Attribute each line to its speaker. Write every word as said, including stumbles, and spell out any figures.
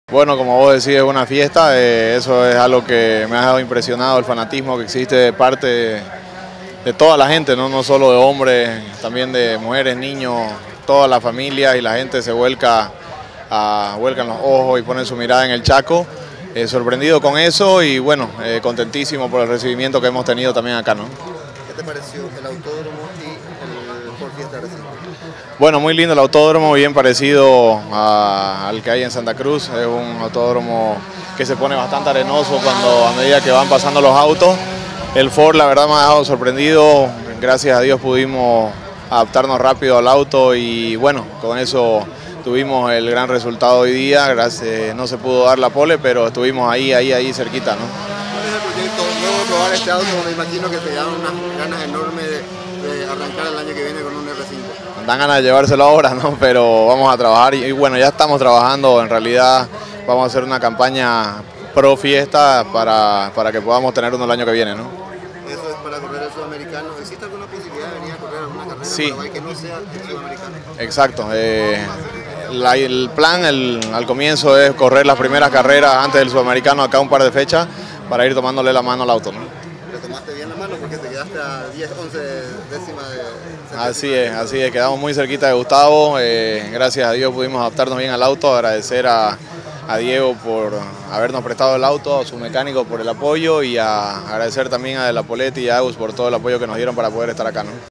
Speaker 1: Bueno, como vos decís, es una fiesta, eh, eso es algo que me ha dejado impresionado, el fanatismo que existe de parte de, de toda la gente, ¿no? No solo de hombres, también de mujeres, niños, toda la familia, y la gente se vuelca, a, vuelcan los ojos y pone su mirada en el Chaco. Eh, sorprendido con eso y bueno, eh, contentísimo por el recibimiento que hemos tenido también acá, ¿no?
Speaker 2: ¿Qué te pareció el autódromo y el Ford Fiesta Racing?
Speaker 1: Bueno, muy lindo el autódromo, bien parecido a, al que hay en Santa Cruz. Es un autódromo que se pone bastante arenoso cuando a medida que van pasando los autos. El Ford, la verdad, me ha dejado sorprendido. Gracias a Dios pudimos adaptarnos rápido al auto y bueno, con eso tuvimos el gran resultado hoy día. Gracias, no se pudo dar la pole, pero estuvimos ahí, ahí, ahí cerquita, ¿no?
Speaker 2: ¿Cuál es el proyecto? Luego de probar este auto, me imagino que te dan unas ganas enormes de, de arrancar el año que viene con un R cinco.
Speaker 1: Dan ganas de llevárselo ahora, ¿no? Pero vamos a trabajar y, y bueno, ya estamos trabajando. En realidad vamos a hacer una campaña pro fiesta para, para que podamos tener uno el año que viene, ¿no?
Speaker 2: Eso es para correr el sudamericano. ¿Existe alguna posibilidad de venir a correr alguna carrera
Speaker 1: Sí.
Speaker 2: en Paraguay que no sea el sudamericano?
Speaker 1: Exacto. Eh, la, el plan el, al comienzo es correr las primeras carreras antes del sudamericano acá un par de fechas para ir tomándole la mano al auto, ¿no?
Speaker 2: ¿Le tomaste bien la mano porque te quedaste a diez, once décimas de...
Speaker 1: Así es, así es, quedamos muy cerquita de Gustavo, eh, gracias a Dios pudimos adaptarnos bien al auto, agradecer a, a Diego por habernos prestado el auto, a su mecánico por el apoyo y a agradecer también a De La Polete y a Agus por todo el apoyo que nos dieron para poder estar acá, ¿no?